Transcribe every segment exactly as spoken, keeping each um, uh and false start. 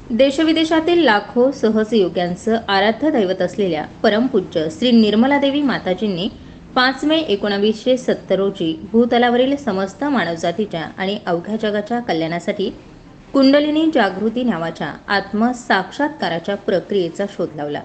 देशविदेशातील लाखो सहजयोग्यांचं आराध्य दैवत असलेल्या परमपूज्य श्री निर्मलादेवी माताजींनी पाच मे एकोणावीसशे सत्तर रोजी भूतलावरील समस्त मानवजातीच्या आणि अवघ्या जगाच्या कल्याणासाठी कुंडलिनी जागृती नावाच्या आत्मसाक्षात्काराच्या प्रक्रियेचा शोध लावला.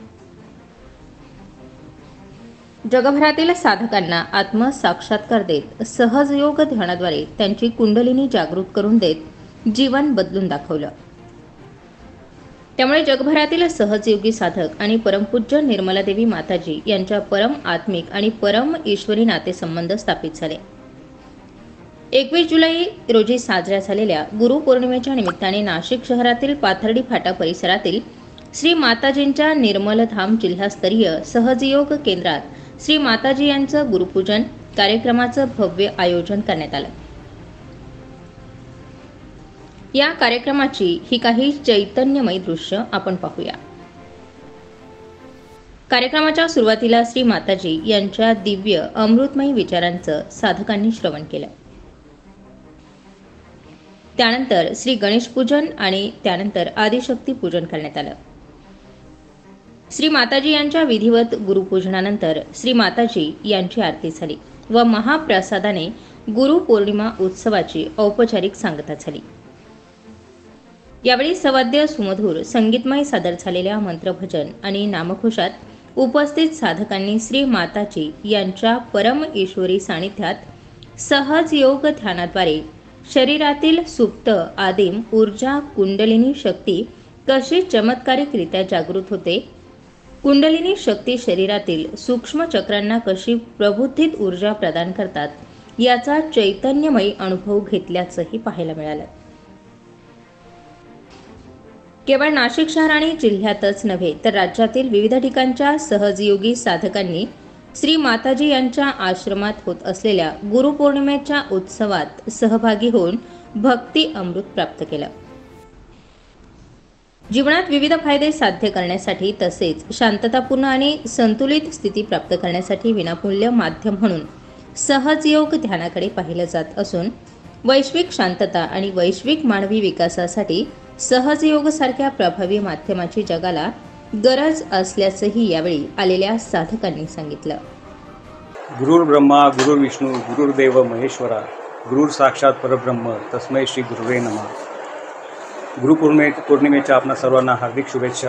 जगभरातील साधकांना आत्मसाक्षात्कार देत सहजयोग ध्यानाद्वारे त्यांची कुंडलिनी जागृत करून देत जीवन बदलून दाखवलं. त्यामुळे जगभरातील सहजयोगी साधक आणि परमपूज्य निर्मलादेवी माताजी यांच्या परम आत्मिक आणि परम ईश्वरी नातेसंबंध स्थापित झाले. एकवीस जुलै रोजी साजऱ्या झालेल्या गुरुपौर्णिमेच्या निमित्ताने नाशिक शहरातील पाथर्डी फाटा परिसरातील श्री माताजींच्या निर्मलधाम जिल्हास्तरीय सहजयोग केंद्रात श्री माताजी यांचं गुरुपूजन कार्यक्रमाचं भव्य आयोजन करण्यात आलं. या कार्यक्रमाची ही काही चैतन्यमय दृश्य आपण पाहूया. कार्यक्रमाच्या सुरुवातीला श्री माताजी यांच्या दिव्य अमृतमयी विचारांचं साधकांनी श्रवण केलं. त्यानंतर श्री गणेश पूजन आणि त्यानंतर आदिशक्ती पूजन करण्यात आलं. श्री माताजी यांच्या विधिवत गुरुपूजनानंतर श्री माताजी यांची आरती झाली व महाप्रसादाने गुरुपौर्णिमा उत्सवाची औपचारिक सांगता झाली. यावेळी सवाद्य सुमधुर संगीतमय सादर झालेल्या मंत्रभजन आणि नामघोषात उपस्थित साधकांनी श्री माताजी यांच्या परम ईश्वरी सानिध्यात सहज योग ध्यानाद्वारे शरीरातील सुप्त आदिम ऊर्जा कुंडलिनी शक्ती कशी चमत्कारिकरित्या जागृत होते, कुंडलिनी शक्ती शरीरातील सूक्ष्म चक्रांना कशी प्रबुद्धित ऊर्जा प्रदान करतात याचा चैतन्यमयी अनुभव घेतल्याचंही पाहायला मिळालं. केवळ नाशिक शहर आणि जिल्ह्यातच नव्हे तर राज्यातील विविध ठिकाणच्या सहजयोगी साधकांनी श्री माताजी यांच्या आश्रमात होत असलेल्या गुरुपौर्णिमेच्या उत्सवात सहभागी होऊन भक्ती अमृत प्राप्त केलं. जीवनात विविध फायदे साध्य करण्यासाठी तसेच शांततापूर्ण आणि संतुलित स्थिती प्राप्त करण्यासाठी विनामूल्य माध्यम म्हणून सहजयोग ध्यानाकडे पाहिलं जात असून वैश्विक शांतता आणि वैश्विक मानवी विकासासाठी सहजयोग सारख्या प्रभावी माध्यमाची जगाला गरज असल्याचंही यावेळी आलेल्या साधकांनी सांगितलं. गुरुर् ब्रह्मा गुरुर् विष्णू गुरुर्देव महेश्वरा गुरुर साक्षात परब्रह्म तस्मै श्री गुरुवे नमः. गुरुपौर्णिमे पौर्णिमेच्या आपणा सर्वांना हार्दिक शुभेच्छा.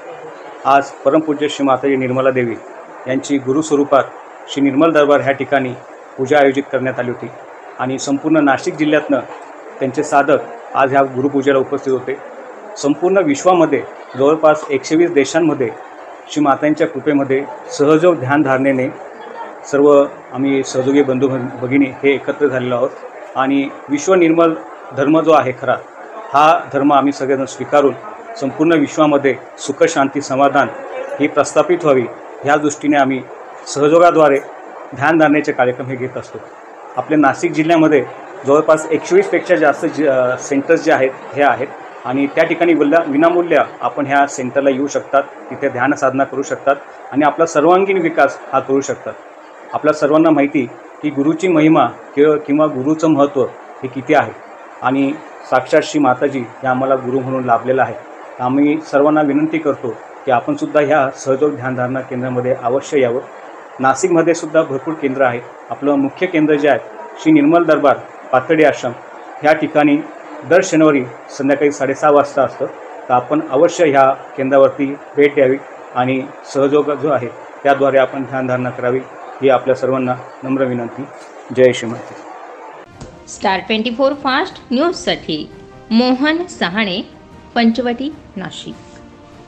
आज परमपूज्य श्री माताजी निर्मला देवी यांची गुरुस्वरूपात श्री निर्मल दरबार ह्या ठिकाणी पूजा आयोजित करण्यात आली होती आणि संपूर्ण नाशिक जिल्ह्यातनं त्यांचे साधक आज ह्या गुरुपूजेला उपस्थित होते. संपूर्ण विश्वामध्ये जवळपास एकशे वीस देशांमध्ये श्री मातांच्या कृपेमध्ये सहजयोग ध्यानधारणेने सर्व आम्ही सहयोगी बंधू भगिनी हे एकत्र झालेलो आहोत आणि विश्व निर्मल धर्म जो आहे खरा हा धर्म आम्ही सगळेजण स्वीकारून संपूर्ण विश्वामध्ये सुख शांती समाधान ही प्रस्थापित व्हावी ह्या दृष्टीने आम्ही सहयोगाद्वारे ध्यानधारणेचे कार्यक्रम हे घेत असतो. आपल्या नाशिक जिल्ह्यामध्ये जवळपास एकशे वीसपेक्षा जास्त ज सेंटर्स जे आहेत हे आहेत आणि त्या ठिकाणी विला विनामूल्य आपण ह्या सेंटरला येऊ शकतात, तिथे ध्यान साधना करू शकतात आणि आपला सर्वांगीण विकास हा करू शकतात. आपल्या सर्वांना माहिती की गुरुची महिमा किंवा किंवा गुरुचं महत्त्व हे किती आहे आणि साक्षात श्री माताजी हे आम्हाला गुरु म्हणून लाभलेलं आहे. आम्ही सर्वांना विनंती करतो की आपणसुद्धा ह्या सहयोग ध्यानधारणा केंद्रामध्ये अवश्य यावं. नाशिकमध्ये सुद्धा भरपूर केंद्र आहेत. आपलं मुख्य केंद्र जे आहे श्री निर्मल दरबार पाथर्डी आश्रम ह्या ठिकाणी दर शनिवारी संध्याकाळी साडेसहा वाजता असतं. तर आपण अवश्य ह्या केंद्रावरती भेट द्यावी आणि सहयोग जो आहे त्याद्वारे आपण ध्यानधारणा करावी ही आपल्या सर्वांना नम्र विनंती. जय Shri Mata. Star twenty four fast न्यूजसाठी मोहन सहाणे, पंचवटी, नाशिक.